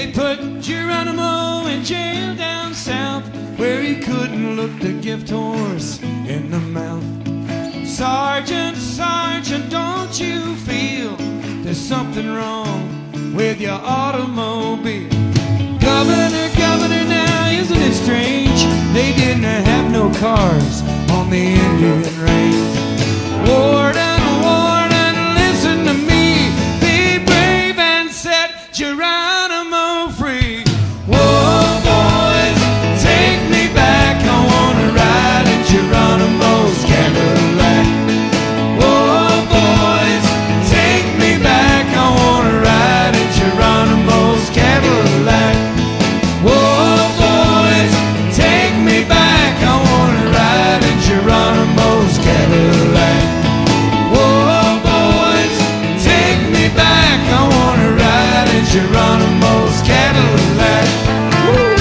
They put Geronimo in jail down south, where he couldn't look the gift horse in the mouth. Sergeant, Sergeant, don't you feel there's something wrong with your automobile? Governor, Governor, now isn't it strange? They didn't have no cars on the Indian Range. Warden, Warden, listen to me. Be brave and set Geronimo free. Whoa, boys, take me back. I wanna ride in Geronimo's Cadillac. Whoa, boys, take me back. I wanna ride in Geronimo's Cadillac. Whoa, boys, take me back. I wanna ride in Geronimo's Cadillac. Whoa, boys, take me back. I wanna ride in Geronimo's Cadillac. Woo.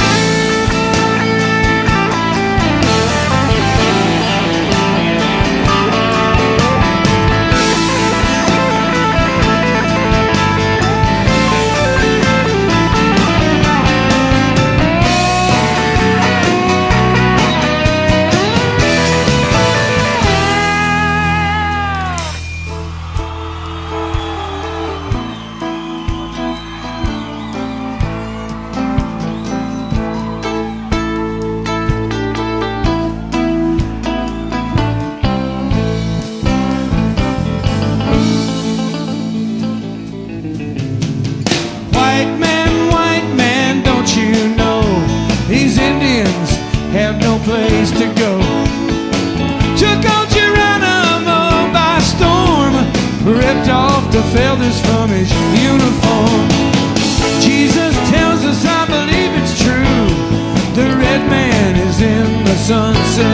White man, don't you know these Indians have no place to go? Took on Geronimo by storm, ripped off the feathers from his uniform. Jesus tells us, I believe it's true, the red man is in the sunset.